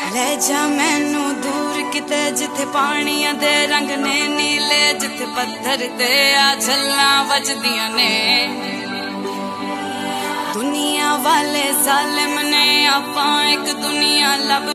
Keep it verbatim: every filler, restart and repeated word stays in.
ले जा मैनू दूर किते जिथे पानिया दे रंग ने नीले, जिथे पत्थर ते आ झल्लां वजदियां ने। दुनिया वाले जालिम ने आपां एक दुनिया लब